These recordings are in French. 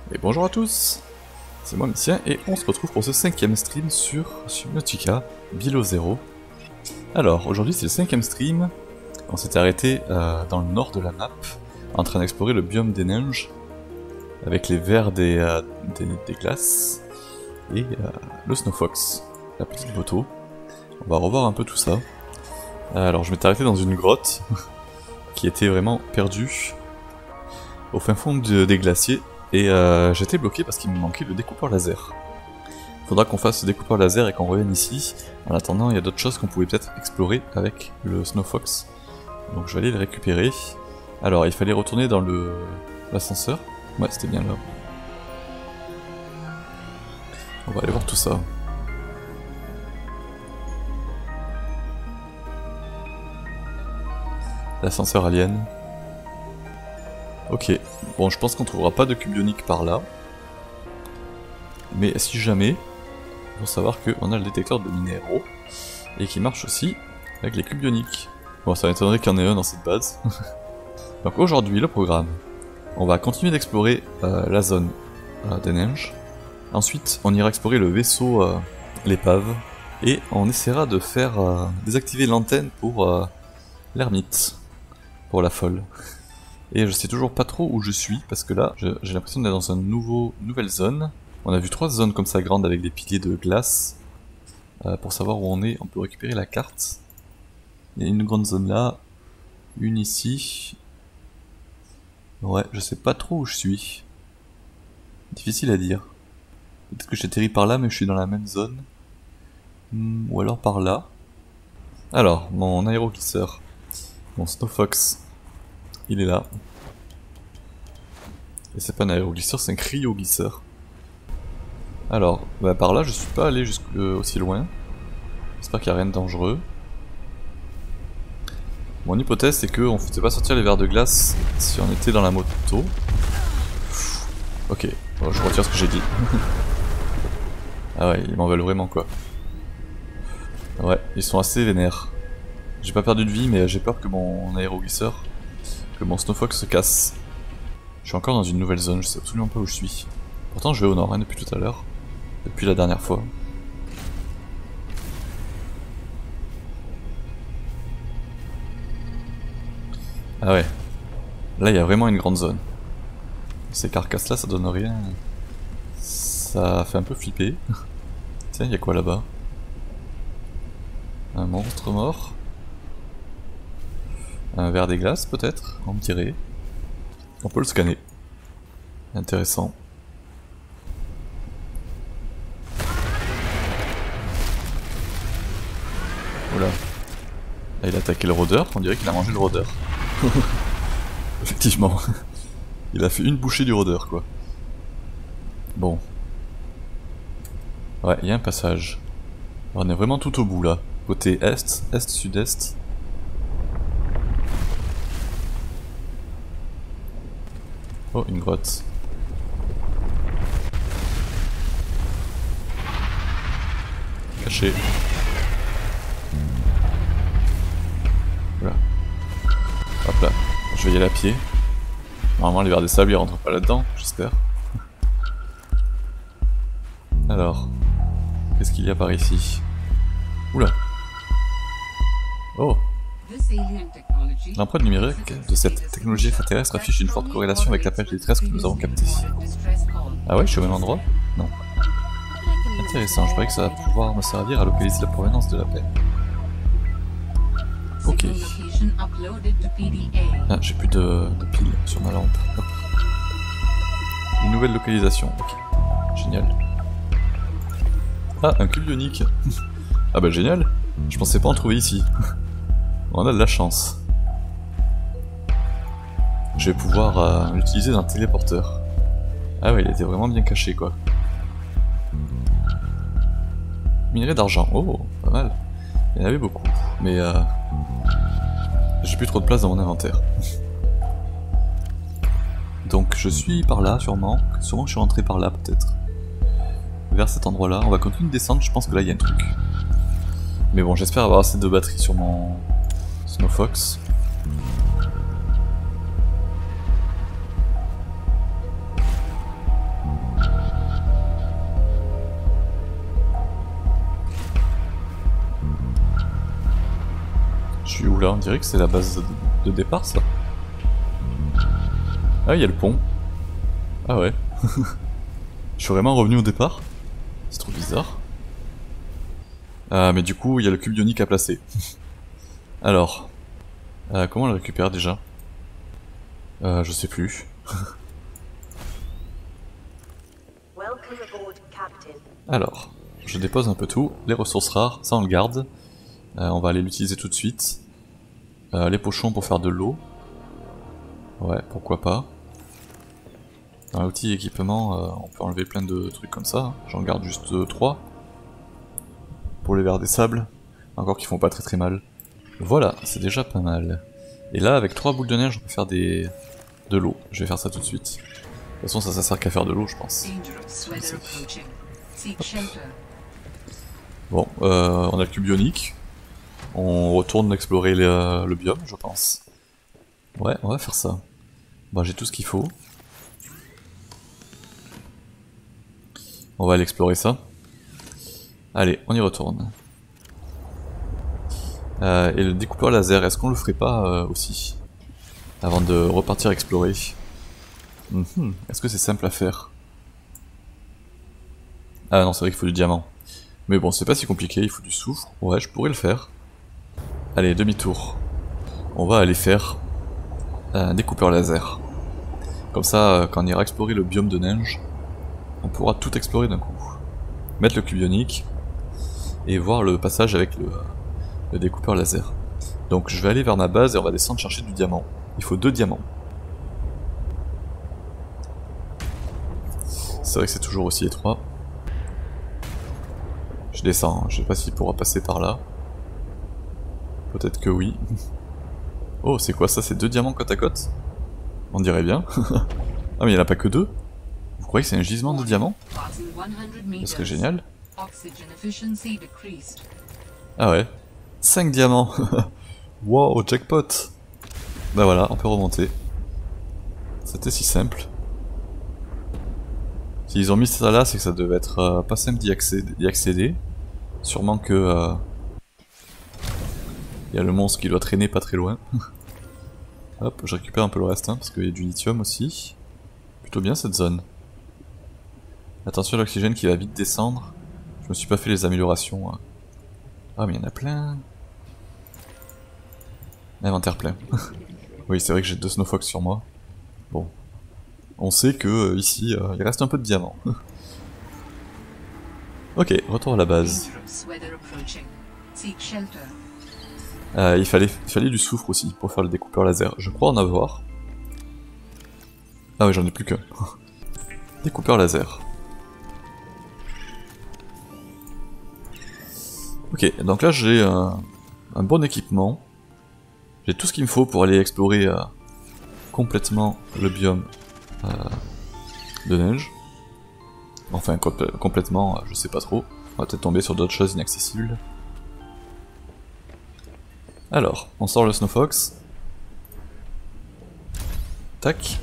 Et bonjour à tous, c'est moi Missien et on se retrouve pour ce 5ème stream sur Subnautica Below Zero. Alors aujourd'hui c'est le 5ème stream, on s'était arrêté dans le nord de la map, en train d'explorer le biome des neiges, avec les vers des glaces, et le Snowfox, la petite moto. On va revoir un peu tout ça. Alors je m'étais arrêté dans une grotte, qui était vraiment perdue, au fin fond des glaciers. Et j'étais bloqué parce qu'il me manquait le découpeur laser. Faudra qu'on fasse ce découpeur laser et qu'on revienne ici. En attendant, il y a d'autres choses qu'on pouvait peut-être explorer avec le Snowfox. Donc je vais aller le récupérer. Alors, il fallait retourner dans l'ascenseur. Ouais, c'était bien là. On va aller voir tout ça. L'ascenseur alien. Ok, bon je pense qu'on trouvera pas de cube ionique par là. Mais si jamais, il faut savoir qu'on a le détecteur de minéraux. Et qui marche aussi avec les cubes ioniques. Bon, ça m'étonnerait qu'il y en ait un dans cette base. Donc aujourd'hui, le programme. On va continuer d'explorer la zone des neiges. Ensuite, on ira explorer le vaisseau, l'épave. Et on essaiera de faire désactiver l'antenne pour l'ermite. Pour la folle. Et je sais toujours pas trop où je suis, parce que là, j'ai l'impression d'être dans une nouvelle zone. On a vu 3 zones comme ça grandes avec des piliers de glace. Pour savoir où on est, on peut récupérer la carte. Il y a une grande zone là, une ici. Ouais, je sais pas trop où je suis. Difficile à dire. Peut-être que j'atterris par là, mais je suis dans la même zone. Ou alors par là. Alors, mon aéroglisseur, mon Snowfox, il est là. Et c'est pas un aéroglisseur, c'est un cryoglisseur. Alors, bah par là je suis pas allé aussi loin. J'espère qu'il n'y a rien de dangereux. Mon hypothèse c'est qu'on ne faisait pas sortir les verres de glace si on était dans la moto. Ok, bon, je retire ce que j'ai dit. Ah ouais, ils m'en veulent vraiment quoi. Ouais, ils sont assez vénères. J'ai pas perdu de vie mais j'ai peur que mon aéroglisseur, que mon Snowfox se casse. Je suis encore dans une nouvelle zone, je sais absolument pas où je suis. Pourtant je vais au nord hein, depuis tout à l'heure. Depuis la dernière fois. Ah ouais. Là il y a vraiment une grande zone. Ces carcasses là ça donne rien. Ça fait un peu flipper. Tiens, il y a quoi là-bas? Un monstre mort. Un ver des glaces peut-être, on me dirait. On peut le scanner. Intéressant. Oula. Là il a attaqué le rôdeur, on dirait qu'il a mangé le rôdeur. Effectivement. Il a fait une bouchée du rôdeur quoi. Bon. Ouais, il y a un passage. On est vraiment tout au bout là. Côté est, est-sud-est. Oh, une grotte. Caché. Voilà. Hop là. Je vais y aller à pied. Normalement les vers des sables ils rentrent pas là-dedans, j'espère. Alors. Qu'est-ce qu'il y a par ici? Oula. Oh. L'empreinte numérique de cette technologie extraterrestre affiche une forte corrélation avec l'appel de détresse que nous avons capté. Ah ouais, je suis au même endroit? Non. Intéressant, je croyais que ça va pouvoir me servir à localiser la provenance de l'appel. Ok. Ah, j'ai plus de piles sur ma lampe. Hop. Une nouvelle localisation, ok. Génial. Ah, un cube ionique. Ah bah génial. Je pensais pas en trouver ici. On a de la chance. Je vais pouvoir l'utiliser dans un téléporteur. Ah ouais, il était vraiment bien caché quoi. Minerai d'argent, oh, pas mal. Il y en avait beaucoup, mais j'ai plus trop de place dans mon inventaire. Donc je suis par là sûrement. Sûrement que je suis rentré par là peut-être. Vers cet endroit là. On va continuer de descendre, je pense que là il y a un truc. Mais bon, j'espère avoir assez de batterie sur mon Snowfox. Oula, on dirait que c'est la base de départ ça. Ah, il y a le pont. Ah ouais. Je suis vraiment revenu au départ. C'est trop bizarre. Ah, mais du coup, il y a le cube ionique à placer. Alors, comment on le récupère déjà? Je sais plus. Alors, je dépose un peu tout. Les ressources rares, ça on le garde. On va aller l'utiliser tout de suite. Les pochons pour faire de l'eau. Ouais, pourquoi pas. Dans l'outil équipement, on peut enlever plein de trucs comme ça. J'en garde juste 3. Pour les vers des sables. Encore qu'ils font pas très très mal. Voilà, c'est déjà pas mal. Et là, avec 3 boules de neige, on peut faire de l'eau. Je vais faire ça tout de suite. De toute façon, ça sert qu'à faire de l'eau, je pense. Bon, on a le cube ionique. On retourne explorer le biome, je pense. Ouais, on va faire ça. Bon, j'ai tout ce qu'il faut. On va aller explorer ça. Allez, on y retourne. Et le découpeur laser, est-ce qu'on le ferait pas aussi? Avant de repartir explorer. Est-ce que c'est simple à faire? Ah non, c'est vrai qu'il faut du diamant. Mais bon, c'est pas si compliqué, il faut du soufre. Ouais, je pourrais le faire. Allez, demi-tour. On va aller faire un découpeur laser. Comme ça, quand on ira explorer le biome de neige, on pourra tout explorer d'un coup. Mettre le cube ionique et voir le passage avec le découpeur laser. Donc je vais aller vers ma base et on va descendre chercher du diamant. Il faut 2 diamants. C'est vrai que c'est toujours aussi étroit. Je descends, hein. Je sais pas s'il pourra passer par là. Peut-être que oui. Oh, c'est quoi ça? C'est 2 diamants côte à côte? On dirait bien. Ah mais il n'y en a pas que 2? Vous croyez que c'est un gisement de diamants? Ce serait génial. Ah ouais. 5 diamants. Wow, jackpot. Bah voilà, on peut remonter. C'était si simple. S'ils ont mis ça là, c'est que ça devait être pas simple d'y accéder. Sûrement que... y a le monstre qui doit traîner pas très loin. Hop, je récupère un peu le reste, hein, parce qu'il y a du lithium aussi. Plutôt bien cette zone. Attention à l'oxygène qui va vite descendre. Je me suis pas fait les améliorations. Hein. Ah mais il y en a plein. Inventaire plein. Oui, c'est vrai que j'ai 2 snowfox sur moi. Bon. On sait que ici, il reste un peu de diamants. Ok, retour à la base. Il fallait du soufre aussi pour faire le découpeur laser. Je crois en avoir. Ah oui, j'en ai plus qu'un. Découpeur laser. Ok, donc là j'ai un bon équipement. J'ai tout ce qu'il me faut pour aller explorer complètement le biome de neige. Enfin, complètement, je sais pas trop. On va peut-être tomber sur d'autres choses inaccessibles. Alors, on sort le Snowfox. Tac.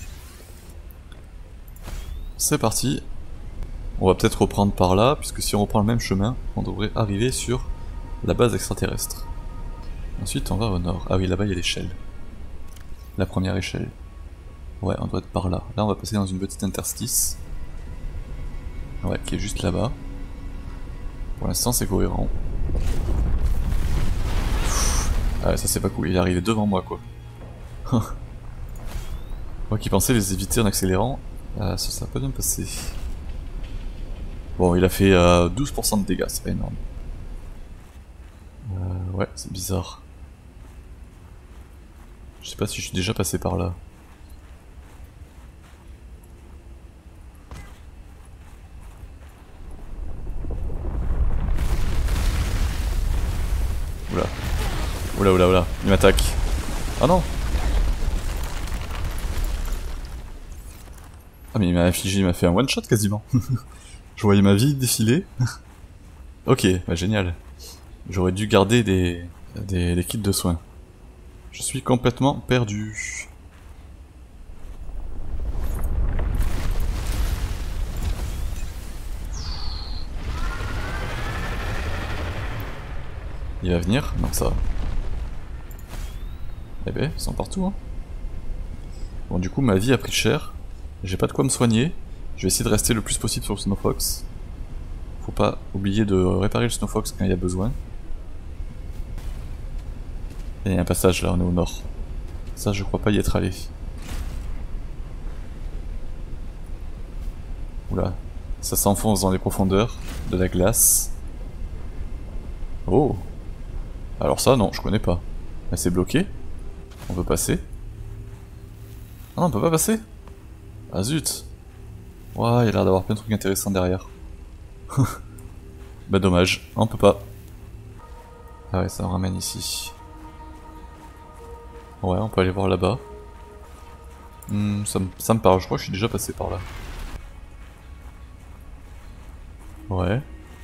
C'est parti. On va peut-être reprendre par là, puisque si on reprend le même chemin, on devrait arriver sur la base extraterrestre. Ensuite, on va au nord. Ah oui, là-bas, il y a l'échelle. La première échelle. Ouais, on doit être par là. Là, on va passer dans une petite interstice. Ouais, qui est juste là-bas. Pour l'instant, c'est cohérent. Ah ouais, ça c'est pas cool. Il est arrivé devant moi, quoi. Moi qui pensais les éviter en accélérant, ça va pas bien passer. Bon, il a fait 12% de dégâts, c'est pas énorme. Ouais, c'est bizarre. Je sais pas si je suis déjà passé par là. Oula. Oula, oula, oula. Il m'attaque. Ah non. Ah mais il m'a fait un one shot quasiment. Je voyais ma vie défiler. Ok, bah génial. J'aurais dû garder des kits de soins. Je suis complètement perdu. Il va venir? Non, ça va. Eh ben, ils sont partout, hein. Bon, du coup, ma vie a pris cher. J'ai pas de quoi me soigner. Je vais essayer de rester le plus possible sur le Snow Fox. Faut pas oublier de réparer le Snow Fox quand il y a besoin. Et il y a un passage là, on est au nord. Ça, je crois pas y être allé. Oula, ça s'enfonce dans les profondeurs de la glace. Oh! Alors ça, non, je connais pas. Mais c'est bloqué? On peut passer? Ah non, on peut pas passer? Ah zut! Ouah, il y a l'air d'avoir plein de trucs intéressants derrière. Bah dommage, on peut pas. Ah ouais, ça me ramène ici. Ouais, on peut aller voir là-bas. Ça me parle, je crois que je suis déjà passé par là. Ouais.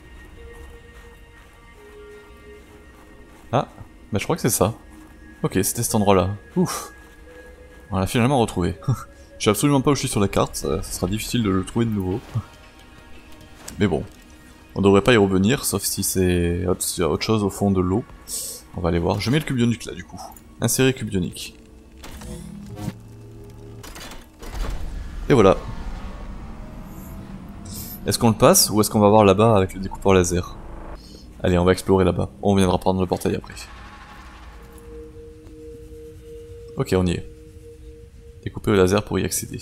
Ah, bah je crois que c'est ça. Ok, c'était cet endroit-là. Ouf. On l'a finalement retrouvé. Je sais absolument pas où je suis sur la carte, ça sera difficile de le trouver de nouveau. Mais bon, on devrait pas y revenir, sauf si c'est autre chose au fond de l'eau. On va aller voir. Je mets le cube ionique là du coup. Insérer cube ionique. Et voilà. Est-ce qu'on le passe ou est-ce qu'on va voir là-bas avec le découpeur laser? Allez, on va explorer là-bas. On viendra prendre le portail après. Ok, on y est. Découper au laser pour y accéder.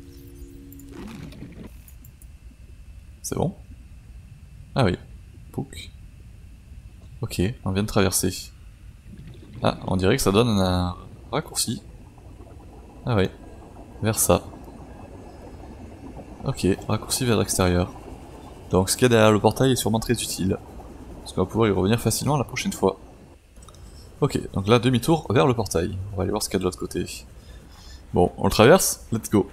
C'est bon? Ah oui. Pouc. Ok, on vient de traverser. Ah, on dirait que ça donne un raccourci. Ah oui. Vers ça. Ok, raccourci vers l'extérieur. Donc ce qu'il y a derrière le portail est sûrement très utile. Parce qu'on va pouvoir y revenir facilement la prochaine fois. Ok, donc là demi-tour vers le portail. On va aller voir ce qu'il y a de l'autre côté. Bon, on le traverse? Let's go.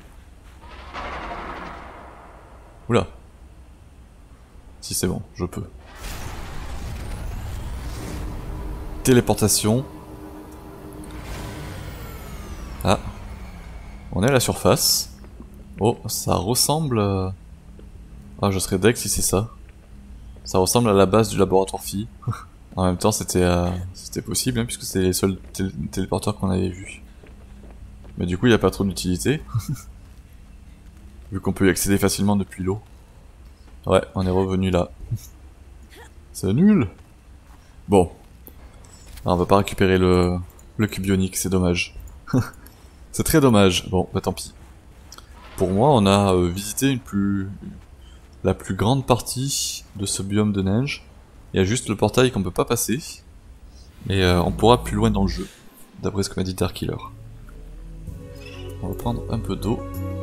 Oula. Si c'est bon, je peux. Téléportation. Ah. On est à la surface. Oh, ça ressemble... Ah, je serais deg si c'est ça. Ça ressemble à la base du laboratoire Phi. En même temps, c'était possible, hein, puisque c'est les seuls téléporteurs qu'on avait vus. Mais du coup, il n'y a pas trop d'utilité. Vu qu'on peut y accéder facilement depuis l'eau. Ouais, on est revenu là. C'est nul. Bon. Alors, on va pas récupérer le cube ionique, c'est dommage. C'est très dommage. Bon, bah tant pis. Pour moi, on a visité la plus grande partie de ce biome de neige. Il y a juste le portail qu'on peut pas passer. Mais on pourra plus loin dans le jeu, d'après ce que m'a dit Darkiller. On va prendre un peu d'eau.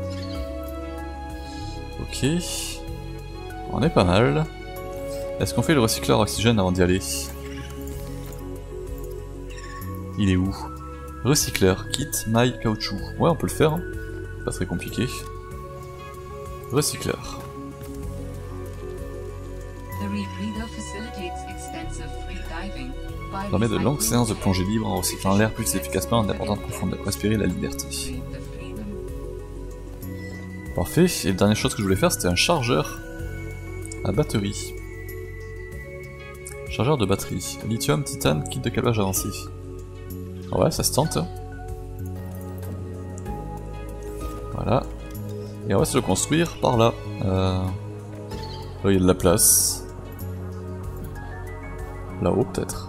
Ok. On est pas mal. Est-ce qu'on fait le recycleur oxygène avant d'y aller? Il est où? Recycleur, kit, maille, caoutchouc. Ouais, on peut le faire. Hein. Pas très compliqué. Recycleur. Permet de longues séances de plongée libre en recyclant l'air plus efficacement en importante profondeur. Respirer la liberté. Parfait. Et la dernière chose que je voulais faire, c'était un chargeur à batterie. Chargeur de batterie. Lithium, titane, kit de câblage avancé. Ouais, ça se tente. Voilà. Et on va se le construire par là. Là, il y a de la place. Là-haut, peut-être.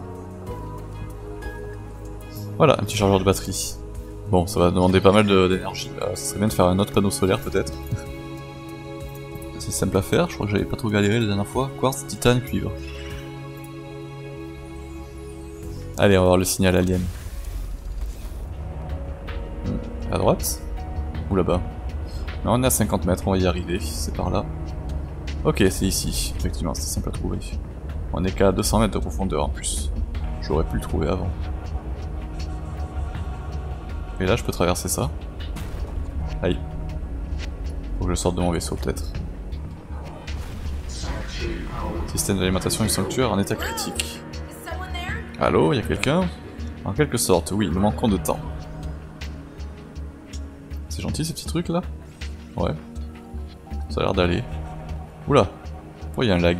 Voilà, un petit chargeur de batterie. Bon, ça va demander pas mal d'énergie. Ça serait bien de faire un autre panneau solaire, peut-être. C'est simple à faire, je crois que j'avais pas trop galéré la dernière fois. Quartz, titane, cuivre. Allez, on va voir le signal alien. À droite? Ou là-bas? Non, on est à 50 mètres, on va y arriver, c'est par là. Ok, c'est ici, effectivement, c'est simple à trouver. On est qu'à 200 mètres de profondeur en plus. J'aurais pu le trouver avant. Et là, je peux traverser ça. Aïe. Faut que je sorte de mon vaisseau, peut-être. Système d'alimentation du sanctuaire en état critique. Allô, y a quelqu'un? En quelque sorte, oui, nous manquons de temps. C'est gentil ces petits trucs là? Ouais. Ça a l'air d'aller. Oula! Pourquoi il y a un lag?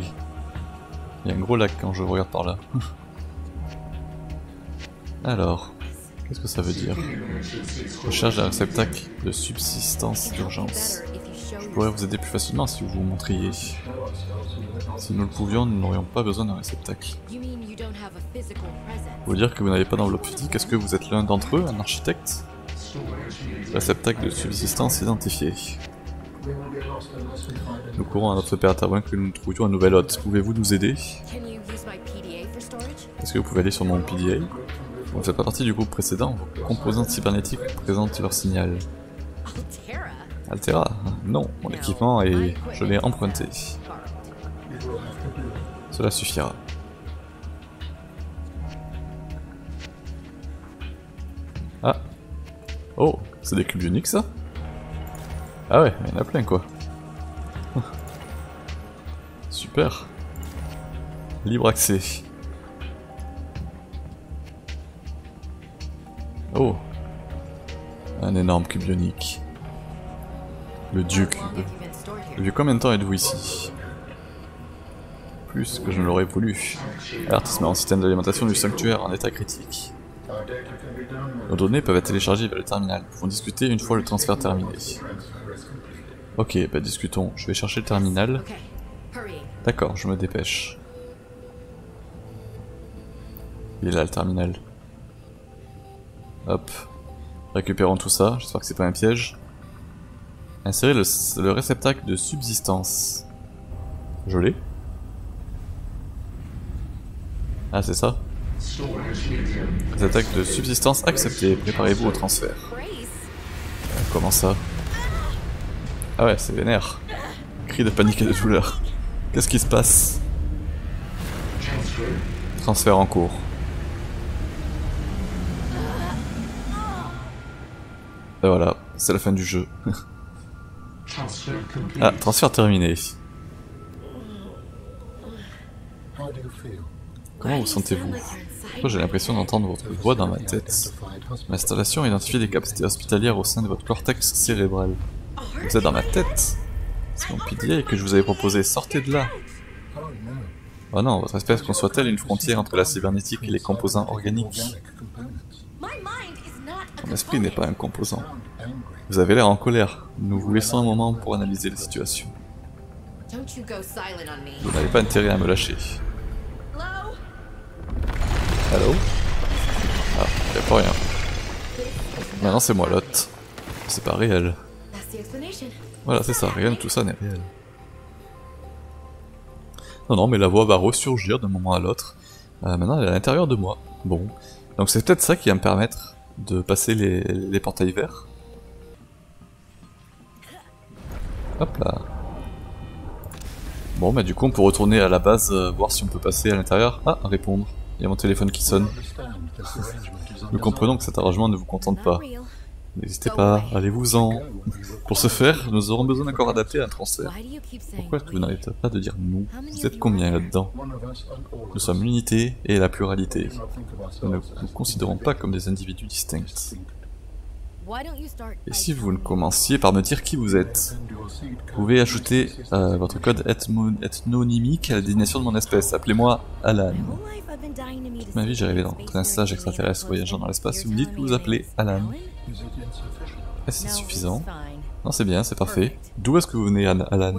Il y a un gros lag quand je regarde par là. Alors. Qu'est-ce que ça veut dire? Recherche d'un réceptacle de subsistance d'urgence. Je pourrais vous aider plus facilement si vous vous montriez. Si nous le pouvions, nous n'aurions pas besoin d'un réceptacle. Vous dire que vous n'avez pas d'enveloppe physique, est-ce que vous êtes l'un d'entre eux, un architecte? Réceptacle de subsistance identifié. Nous courons à notre père à moins que nous trouvions un nouvel hôte. Pouvez-vous nous aider? Est-ce que vous pouvez aller sur mon PDA? Vous ne faites pas partie du groupe précédent, vos composantes cybernétiques présentent leur signal. Altera? Non, mon équipement est... je l'ai emprunté. Cela suffira. Ah. Oh, c'est des cubes uniques ça? Ah ouais, il y en a plein quoi. Super. Libre accès. Oh. Un énorme cube ionique. Le dieu cube. Depuis combien de temps êtes-vous ici? Plus que je ne l'aurais voulu. Avertissement, système d'alimentation du sanctuaire en état critique. Nos données peuvent être téléchargées vers le terminal. Nous pouvons discuter une fois le transfert terminé. Ok, bah discutons. Je vais chercher le terminal. D'accord, je me dépêche. Il est là le terminal. Hop. Récupérons tout ça, j'espère que c'est pas un piège. Insérer le réceptacle de subsistance. Je l'ai? Ah c'est ça? Réceptacle de subsistance accepté, préparez-vous au transfert. Comment ça? Ah ouais, c'est vénère. Cri de panique et de douleur. Qu'est-ce qui se passe? Transfert en cours. Et voilà, c'est la fin du jeu. Ah, transfert terminé. Comment vous sentez-vous? J'ai l'impression d'entendre votre voix dans ma tête. L'installation a identifié des capacités hospitalières au sein de votre cortex cérébral. Vous êtes dans ma tête? C'est mon PDA que je vous avais proposé, sortez de là! Oh non, votre espèce conçoit-elle une frontière entre la cybernétique et les composants organiques? Mon esprit n'est pas un composant. Vous avez l'air en colère. Nous vous laissons un moment pour analyser la situation. Vous n'avez pas intérêt à me lâcher. Allô? Ah, y'a pas rien. Maintenant c'est moi l'hôte. C'est pas réel. Voilà, c'est ça, rien de tout ça n'est réel. Non, mais la voix va ressurgir d'un moment à l'autre. Maintenant elle est à l'intérieur de moi. Bon. Donc c'est peut-être ça qui va me permettre de passer les portails verts. Hop là. Bon, bah du coup on peut retourner à la base, voir si on peut passer à l'intérieur. Ah, répondre. Il y a mon téléphone qui sonne. Nous comprenons que cet arrangement ne vous contente pas. N'hésitez pas, allez-vous-en. Pour ce faire, nous aurons besoin d'un corps adapté à un transfert. Pourquoi est-ce que vous n'arrêtez pas de dire nous? Vous êtes combien là-dedans? Nous sommes l'unité et la pluralité. Nous ne nous considérons pas comme des individus distincts. Et si vous ne commenciez par me dire qui vous êtes? Vous pouvez ajouter votre code ethnonymique à la désignation de mon espèce. Appelez-moi Alan. Toute ma vie, j'ai rêvé d'entrer un stage extraterrestre voyageant dans l'espace. Vous me dites que vous appelez Alan. Est-ce que c'est suffisant? Non, c'est bien, c'est parfait. D'où est-ce que vous venez, Alan?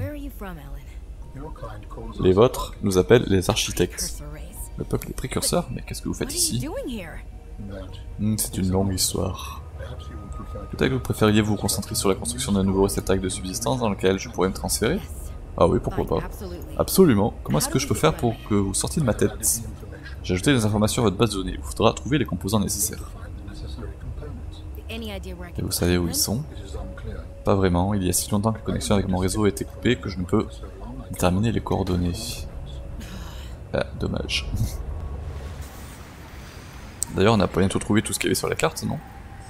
Les vôtres nous appellent les architectes. Le peuple est précurseur, mais qu'est-ce que vous faites ici? C'est une longue histoire. Peut-être que vous préfériez vous concentrer sur la construction d'un nouveau réceptacle de subsistance dans lequel je pourrais me transférer? Ah oui, pourquoi pas. Absolument. Comment est-ce que je peux faire pour que vous sortiez de ma tête? J'ai ajouté des informations à votre base de données. Il vous faudra trouver les composants nécessaires. Et vous savez où ils sont? Pas vraiment. Il y a si longtemps que la connexion avec mon réseau a été coupée que je ne peux déterminer les coordonnées. Ah, dommage. D'ailleurs, on a pas bientôt trouvé tout ce qu'il y avait sur la carte, non?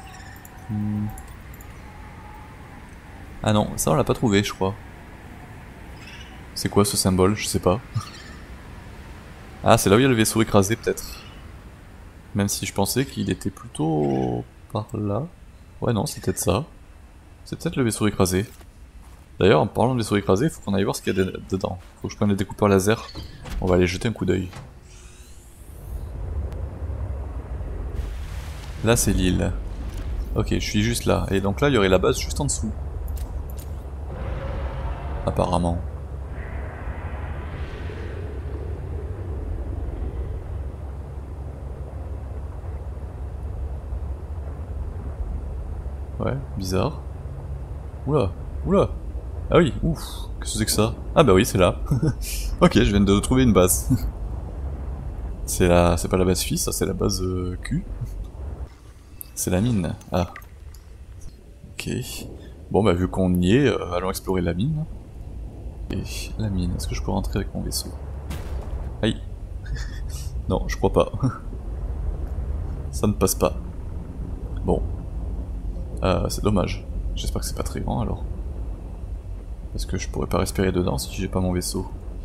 Ah non, ça on l'a pas trouvé, je crois. C'est quoi ce symbole? Je sais pas. Ah, c'est là où il y a le vaisseau écrasé, peut-être. Même si je pensais qu'il était plutôt par là. Ouais, non, c'est peut-être ça. C'est peut-être le vaisseau écrasé. D'ailleurs, en parlant de vaisseau écrasé, il faut qu'on aille voir ce qu'il y a dedans. Faut que je prenne le découpeur laser. On va aller jeter un coup d'œil. Là c'est l'île. Ok, je suis juste là. Et donc là il y aurait la base juste en dessous. Apparemment. Ouais, bizarre. Oula, oula. Ah oui, ouf. Qu'est-ce que c'est que ça? Ah bah oui, c'est là. Ok, je viens de trouver une base. C'est pas la base phi, ça c'est la base Q. C'est la mine. Ah. Ok. Bon bah vu qu'on y est, allons explorer la mine. Et la mine, est-ce que je peux rentrer avec mon vaisseau? Aïe. Non, je crois pas. Ça ne passe pas. Bon. C'est dommage. J'espère que c'est pas très grand alors. Parce que je pourrais pas respirer dedans si j'ai pas mon vaisseau.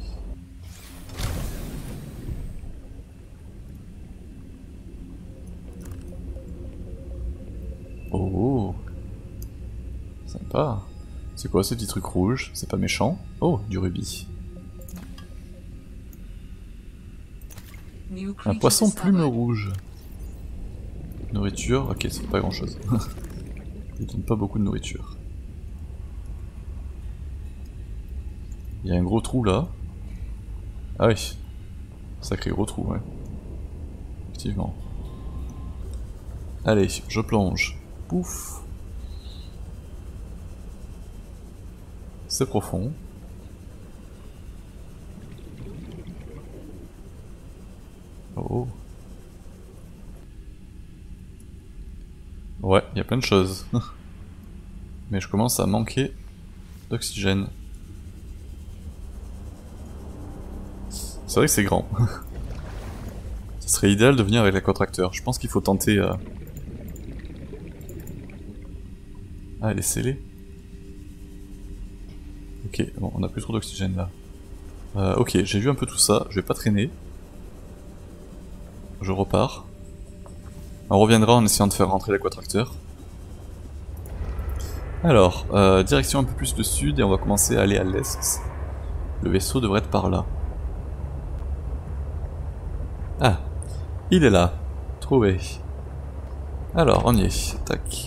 Oh, sympa. C'est quoi ces petits trucs rouges? C'est pas méchant? Oh, du rubis. Un poisson plume rouge. Nourriture, ok, c'est pas grand chose. Il donne pas beaucoup de nourriture. Il y a un gros trou là. Ah oui, sacré gros trou, ouais. Effectivement. Allez, je plonge. Pouf. C'est profond. Oh. Ouais, il y a plein de choses. Mais je commence à manquer d'oxygène. C'est vrai que c'est grand. Ce serait idéal de venir avec l'aquatracteur. Je pense qu'il faut tenter... Ah, elle est scellée. Ok, bon, on a plus trop d'oxygène là. Ok, j'ai vu un peu tout ça, je vais pas traîner. Je repars. On reviendra en essayant de faire rentrer l'aquatracteur. Alors, direction un peu plus de sud et on va commencer à aller à l'est. Le vaisseau devrait être par là. Ah, il est là. Trouvé. Alors, on y est. Tac.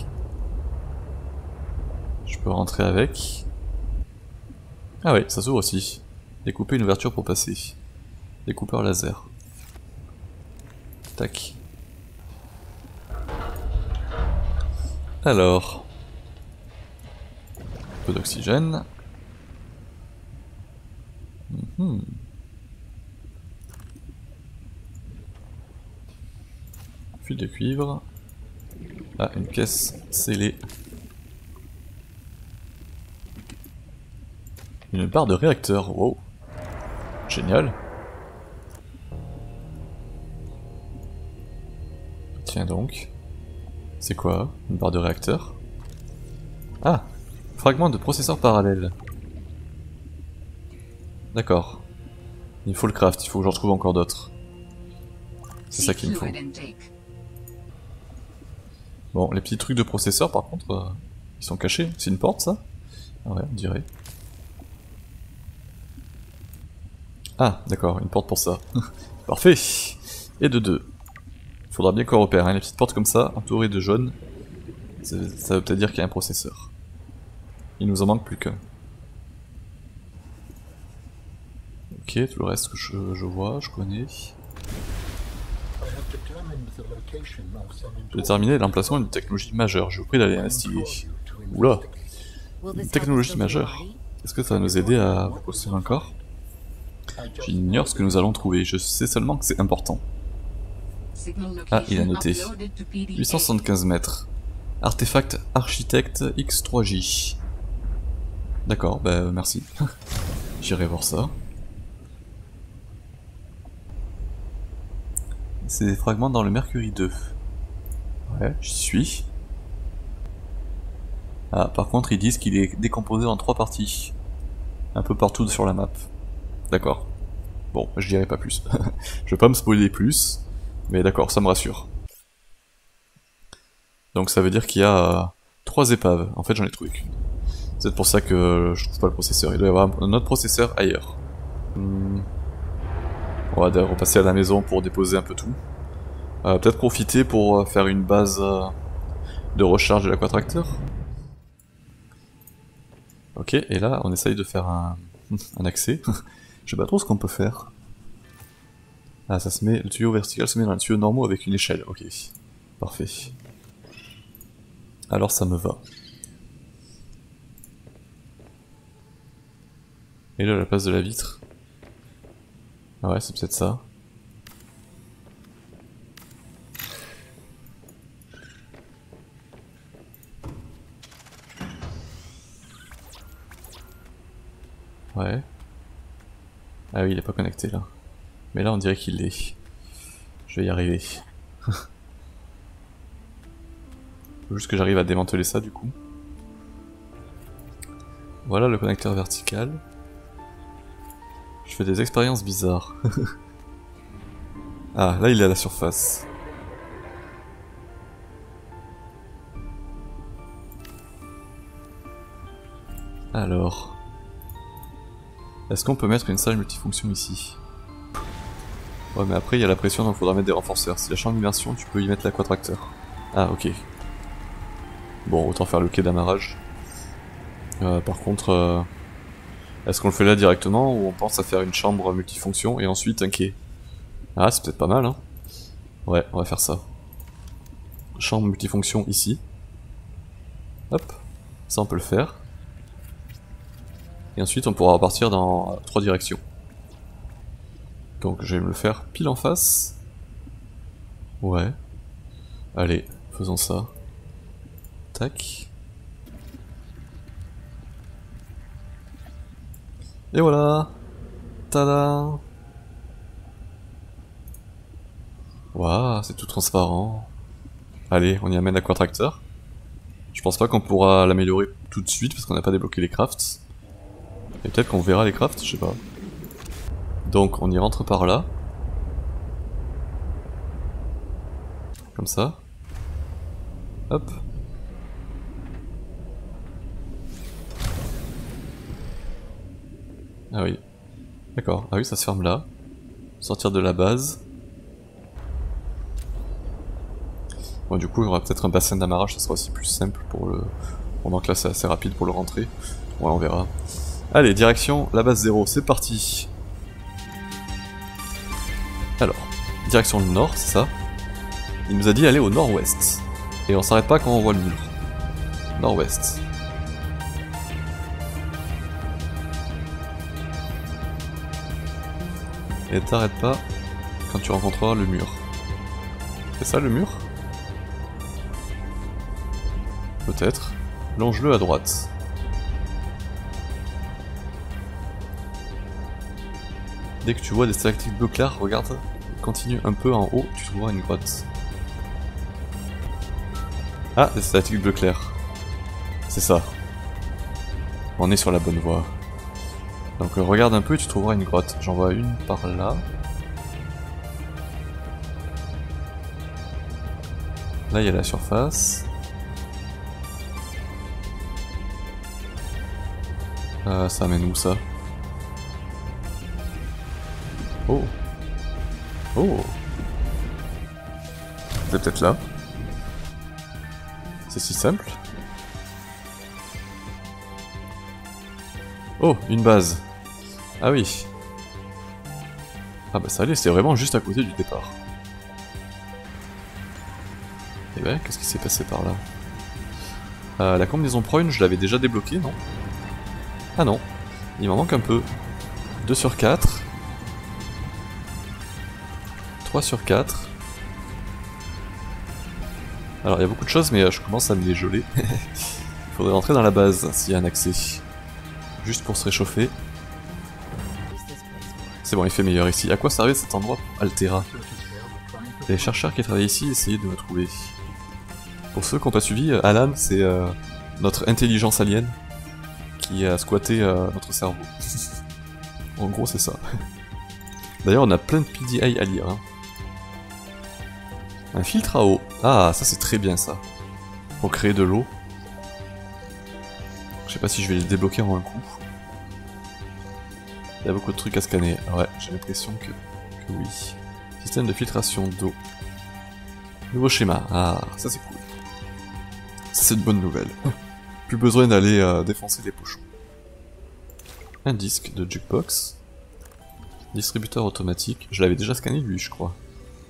Je peux rentrer avec. Ah oui, ça s'ouvre aussi. Découper une ouverture pour passer. Découpeur laser. Tac. Alors. Un peu d'oxygène. Fil de cuivre. Ah, une caisse scellée. Une barre de réacteur, wow. Génial. Tiens donc. C'est quoi, une barre de réacteur? Ah, fragment de processeur parallèle. D'accord. Il faut le craft, il faut que j'en trouve encore d'autres. C'est ça qu'il me faut. Bon, les petits trucs de processeur par contre, ils sont cachés. C'est une porte ça? Ah ouais, on dirait. Ah, d'accord, une porte pour ça. Parfait. Et de deux. Faudra bien qu'on repère, hein, les petites portes comme ça, entourées de jaune. Ça veut peut-être dire qu'il y a un processeur. Il nous en manque plus qu'un. Ok, tout le reste que je vois, je connais. J'ai déterminé l'emplacement d'une technologie majeure, je vous prie d'aller investiguer. Oula, une technologie majeure. Est-ce que ça va nous aider à construire un corps? J'ignore ce que nous allons trouver, je sais seulement que c'est important. Ah, il a noté. 875 mètres. Artefact architecte X3J. D'accord, bah merci. J'irai voir ça. C'est des fragments dans le Mercury 2. Ouais, j'y suis. Ah, par contre, ils disent qu'il est décomposé en 3 parties. Un peu partout sur la map. D'accord. Bon, je dirai pas plus. Je vais pas me spoiler plus, mais d'accord, ça me rassure. Donc ça veut dire qu'il y a 3 épaves. En fait, j'en ai trouvé qu'une. C'est pour ça que je trouve pas le processeur. Il doit y avoir un autre processeur ailleurs. On va d'ailleurs repasser à la maison pour déposer un peu tout. Peut-être profiter pour faire une base de recharge de l'aquatracteur. Ok, et là on essaye de faire un accès. Je sais pas trop ce qu'on peut faire. Ah, ça se met, le tuyau vertical se met dans le tuyau normaux avec une échelle, ok. Parfait. Alors ça me va. Et là, la place de la vitre. Ah ouais, c'est peut-être ça. Ouais. Ah oui, il est pas connecté là. Mais là, on dirait qu'il l'est. Je vais y arriver. Faut juste que j'arrive à démanteler ça du coup. Voilà le connecteur vertical. Je fais des expériences bizarres. Ah, là il est à la surface. Alors... Est-ce qu'on peut mettre une salle multifonction ici? Ouais, mais après il y a la pression donc il faudra mettre des renforceurs. Si la chambre d'immersion, tu peux y mettre l'aquatracteur. Ah, ok. Bon, autant faire le quai d'amarrage. Par contre... Est-ce qu'on le fait là directement ou on pense à faire une chambre multifonction et ensuite un quai? Ah, c'est peut-être pas mal, hein. Ouais, on va faire ça. Chambre multifonction ici. Hop, ça on peut le faire. Et ensuite on pourra repartir dans 3 directions. Donc je vais me le faire pile en face. Ouais. Allez, faisons ça. Tac. Et voilà. Tada. Waouh, c'est tout transparent. Allez, on y amène l'aquatracteur. Je pense pas qu'on pourra l'améliorer tout de suite parce qu'on n'a pas débloqué les crafts. Et peut-être qu'on verra les crafts, je sais pas. Donc on y rentre par là. Comme ça. Hop. Ah oui. D'accord. Ah oui, ça se ferme là. Sortir de la base. Bon, du coup, il y aura peut-être un bassin d'amarrage, ça sera aussi plus simple pour le... Pendant que là, c'est assez rapide pour le rentrer. Ouais, on verra. Allez, direction la base 0, c'est parti. Alors, direction le nord, c'est ça. Il nous a dit aller au nord-ouest. Et on s'arrête pas quand on voit le mur. Nord-ouest. Et t'arrêtes pas quand tu rencontreras le mur. C'est ça le mur? Peut-être. Longe-le à droite. Dès que tu vois des stalactites bleu clair, regarde, continue un peu en haut, tu trouveras une grotte. Ah, des stalactites bleu clair. C'est ça. On est sur la bonne voie. Donc regarde un peu et tu trouveras une grotte. J'en vois une par là. Là il y a la surface. Ça amène où ça? Oh. Oh. C'est peut-être là. C'est si simple. Oh, une base. Ah oui. Ah bah ça allait, c'est vraiment juste à côté du départ. Et ben, qu'est-ce qui s'est passé par là? La combinaison prune, je l'avais déjà débloquée, non? Ah non, il m'en manque un peu. 2 sur 4. 3 sur 4. Alors il y a beaucoup de choses mais je commence à me les geler. Il faudrait rentrer dans la base s'il y a un accès. Juste pour se réchauffer. C'est bon, il fait meilleur ici. À quoi servait cet endroit Altera? Les chercheurs qui travaillent ici essayaient de me trouver. Pour ceux qui n'ont pas suivi, Alan c'est notre intelligence alien qui a squatté notre cerveau. En gros c'est ça. D'ailleurs on a plein de PDA à lire. Hein. Un filtre à eau. Ah ça c'est très bien ça. Pour créer de l'eau. Je sais pas si je vais les débloquer en un coup. Il y a beaucoup de trucs à scanner. Ouais, j'ai l'impression que oui. Système de filtration d'eau. Nouveau schéma. Ah, ça c'est cool. Ça c'est une bonne nouvelle. Plus besoin d'aller défoncer des pochons. Un disque de jukebox. Distributeur automatique. Je l'avais déjà scanné lui, je crois.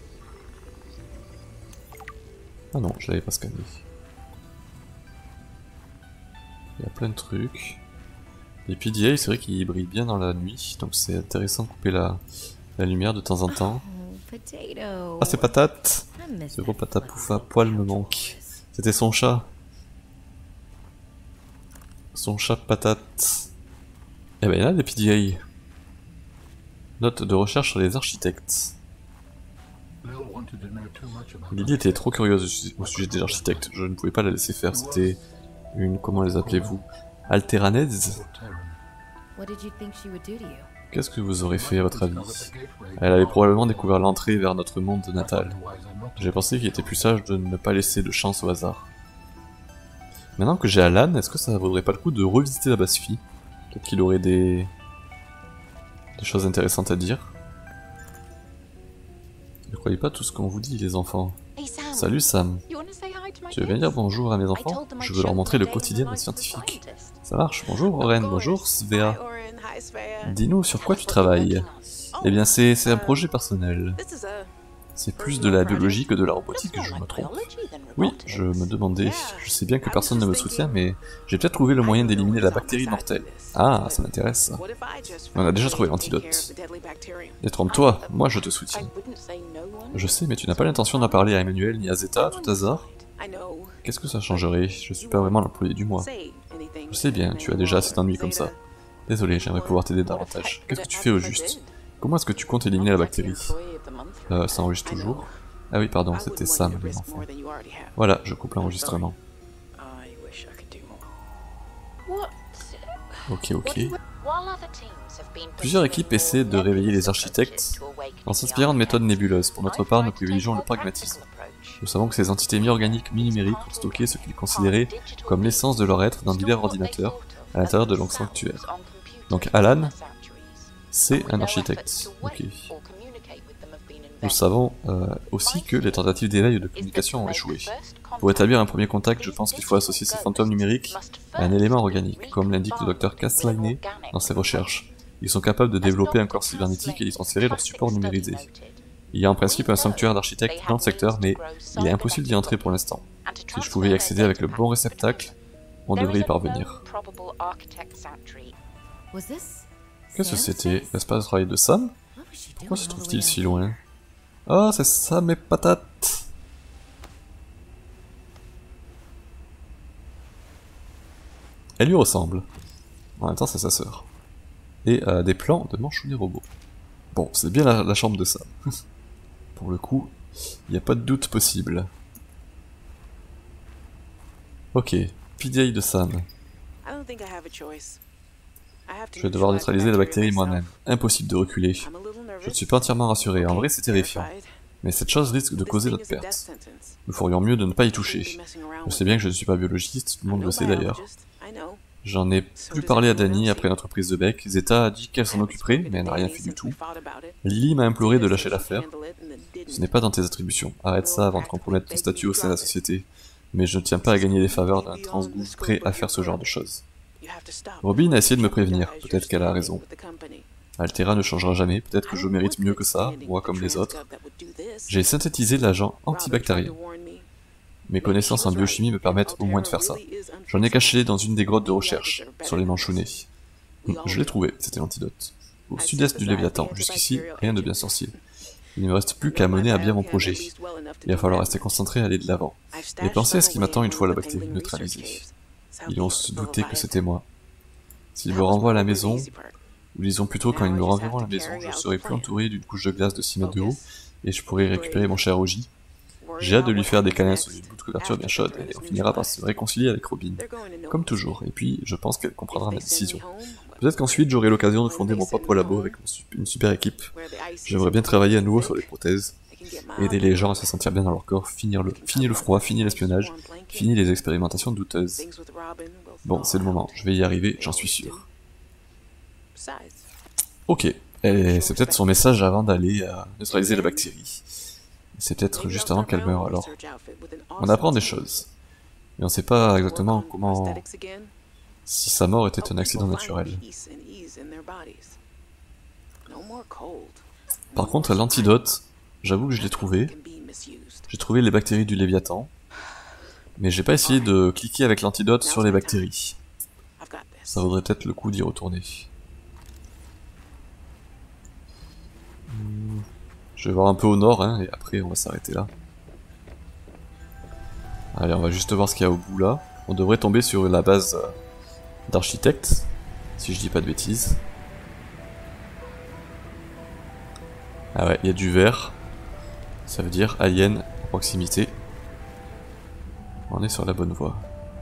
Ah non, je l'avais pas scanné. Il y a plein de trucs. Les PDA, c'est vrai qu'ils brillent bien dans la nuit, donc c'est intéressant de couper la lumière de temps en temps. Ah, c'est patate! Ce gros patapouf à poil me manque. C'était son chat. Son chat patate. Eh ben, il y en a des PDA. Note de recherche sur les architectes. Lily était trop curieuse au sujet des architectes. Je ne pouvais pas la laisser faire. C'était une... comment les appelez-vous? Alteranez? Qu'est-ce que vous aurez fait à votre avis? Elle avait probablement découvert l'entrée vers notre monde natal. J'ai pensé qu'il était plus sage de ne pas laisser de chance au hasard. Maintenant que j'ai Alan, est-ce que ça vaudrait pas le coup de revisiter la base-fille? Peut-être qu'il aurait des choses intéressantes à dire. Ne croyez pas tout ce qu'on vous dit, les enfants. Salut Sam. Tu veux venir dire bonjour à mes enfants? Je veux leur montrer le quotidien des scientifiques. Ça marche. Bonjour Oren, bonjour Svea. Dis-nous sur quoi tu travailles. Eh bien c'est un projet personnel. C'est plus de la biologie que de la robotique, je me trompe. Oui, je me demandais. Je sais bien que personne ne me soutient, mais j'ai peut-être trouvé le moyen d'éliminer la bactérie mortelle. Ah, ça m'intéresse. On a déjà trouvé l'antidote. Détrompe-toi, moi je te soutiens. Je sais, mais tu n'as pas l'intention d'en parler à Emmanuel ni à Zeta, à tout hasard? Qu'est-ce que ça changerait? Je suis pas vraiment l'employé du mois. Je sais bien, tu as déjà assez d'ennuis comme ça. Désolé, j'aimerais pouvoir t'aider davantage. Qu'est-ce que tu fais au juste? Comment est-ce que tu comptes éliminer la bactérie? Ça enregistre toujours. Ah oui, pardon, c'était Sam, les enfants. Voilà, je coupe l'enregistrement. Ok. Plusieurs équipes essaient de réveiller les architectes en s'inspirant de méthodes nébuleuses. Pour notre part, nous privilégions le pragmatisme. Nous savons que ces entités mi-organiques, mi-numériques ont stocké ce qu'ils considéraient comme l'essence de leur être dans divers ordinateurs à l'intérieur de leur sanctuaire. Donc Alan, c'est un architecte. Ok. Nous savons aussi que les tentatives d'éveil ou de communication ont échoué. Pour établir un premier contact, je pense qu'il faut associer ces fantômes numériques à un élément organique, comme l'indique le Dr Castellane dans ses recherches. Ils sont capables de développer un corps cybernétique et d'y transférer leur support numérisé. Il y a en principe un sanctuaire d'architectes dans le secteur, mais il est impossible d'y entrer pour l'instant. Si je pouvais y accéder avec le bon réceptacle, on devrait y parvenir. Qu'est-ce que c'était? L'espace de travail de Sam? Pourquoi se trouve-t-il si loin? Oh, c'est ça mes patates! Elle lui ressemble. En même temps, c'est sa sœur. Et des plans de Manchounet robot. Bon, c'est bien la chambre de Sam. Pour le coup, il n'y a pas de doute possible. Ok, PDA de Sam. Je vais devoir neutraliser la bactérie moi-même. Impossible de reculer. Je ne suis pas entièrement rassuré. En vrai, c'est terrifiant. Mais cette chose risque de causer notre perte. Nous ferions mieux de ne pas y toucher. Je sais bien que je ne suis pas biologiste, tout le monde le sait d'ailleurs. J'en ai plus parlé à Dani après notre prise de bec. Zeta a dit qu'elle s'en occuperait, mais elle n'a rien fait du tout. Lily m'a imploré de lâcher l'affaire. Ce n'est pas dans tes attributions. Arrête ça avant de compromettre ton statut au sein de la société. Mais je ne tiens pas à gagner les faveurs d'un transgoût prêt à faire ce genre de choses. Robin a essayé de me prévenir. Peut-être qu'elle a raison. Altera ne changera jamais. Peut-être que je mérite mieux que ça, moi comme les autres. J'ai synthétisé l'agent antibactérien. Mes connaissances en biochimie me permettent au moins de faire ça. J'en ai caché dans une des grottes de recherche, sur les Manchounets. Je l'ai trouvé, c'était l'antidote. Au sud-est du Léviathan, jusqu'ici, rien de bien sorcier. Il ne me reste plus qu'à mener à bien mon projet. Il va falloir rester concentré et aller de l'avant. Et penser à ce qui m'attend une fois la bactérie neutralisée. Ils vont se douter que c'était moi. S'ils me renvoient à la maison, ou disons plutôt quand ils me renverront à la maison, je serai plus entouré d'une couche de glace de 6 mètres de haut, et je pourrai récupérer mon cher Oji. J'ai hâte de lui faire des câlins sous une bout de couverture bien chaude, et on finira par se réconcilier avec Robin. Comme toujours, et puis je pense qu'elle comprendra ma décision. Peut-être qu'ensuite j'aurai l'occasion de fonder mon propre labo avec une super équipe. J'aimerais bien travailler à nouveau sur les prothèses, aider les gens à se sentir bien dans leur corps, fini le froid, fini l'espionnage, fini les expérimentations douteuses. Bon, c'est le moment, je vais y arriver, j'en suis sûr. Ok, et c'est peut-être son message avant d'aller neutraliser la bactérie. C'est peut-être juste avant qu'elle meure alors. On apprend des choses. Mais on sait pas exactement comment... si sa mort était un accident naturel. Par contre, l'antidote, j'avoue que je l'ai trouvé. J'ai trouvé les bactéries du Léviathan. Mais j'ai pas essayé de cliquer avec l'antidote sur les bactéries. Ça vaudrait peut-être le coup d'y retourner. Je vais voir un peu au nord, hein, et après on va s'arrêter là. Allez, on va juste voir ce qu'il y a au bout là. On devrait tomber sur la base d'architecte, si je dis pas de bêtises. Ah ouais, il y a du vert. Ça veut dire alien à proximité. On est sur la bonne voie.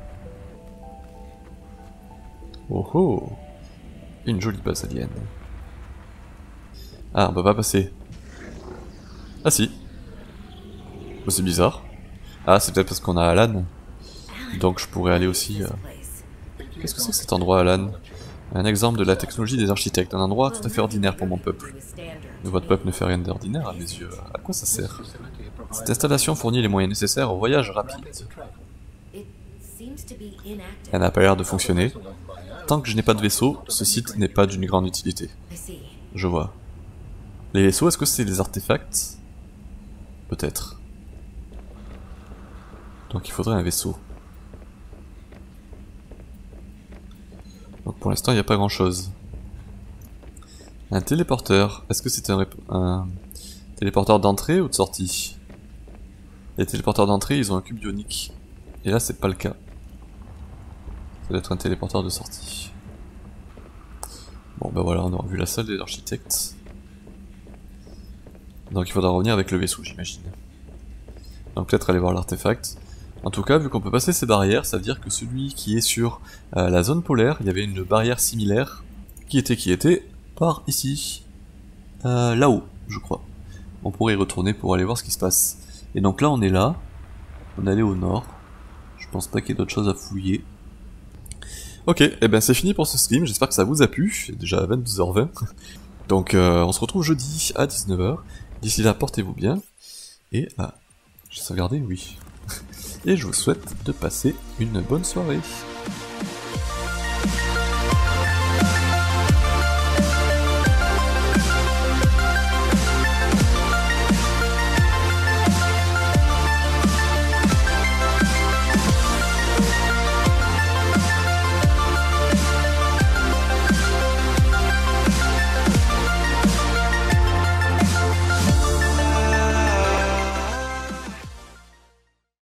Oh oh! Une jolie base alien. Ah, on peut pas passer. Ah si. Oh, c'est bizarre. Ah, c'est peut-être parce qu'on a Alan. Donc je pourrais aller aussi... Qu'est-ce que c'est que cet endroit, Alan? Un exemple de la technologie des architectes. Un endroit tout à fait ordinaire pour mon peuple. Mais votre peuple ne fait rien d'ordinaire à mes yeux. À quoi ça sert? Cette installation fournit les moyens nécessaires au voyage rapide. Elle n'a pas l'air de fonctionner. Tant que je n'ai pas de vaisseau, ce site n'est pas d'une grande utilité. Je vois. Les vaisseaux, est-ce que c'est des artefacts? Peut-être. Donc il faudrait un vaisseau. Donc pour l'instant il n'y a pas grand chose. Un téléporteur. Est-ce que c'est un téléporteur d'entrée ou de sortie? Les téléporteurs d'entrée ils ont un cube ionique. Et là c'est pas le cas. Ça doit être un téléporteur de sortie. Bon ben voilà, on aura vu la salle des architectes. Donc il faudra revenir avec le vaisseau j'imagine. Donc peut-être aller voir l'artefact. En tout cas, vu qu'on peut passer ces barrières, ça veut dire que celui qui est sur la zone polaire, il y avait une barrière similaire qui était par ici. Là-haut, je crois. On pourrait y retourner pour aller voir ce qui se passe. Et donc là, on est là. On est allé au nord. Je pense pas qu'il y ait d'autres choses à fouiller. Ok, et ben c'est fini pour ce stream. J'espère que ça vous a plu. Il est déjà 22h20. Donc on se retrouve jeudi à 19h. D'ici là, portez-vous bien. Et je sais regarder, oui. Et je vous souhaite de passer une bonne soirée.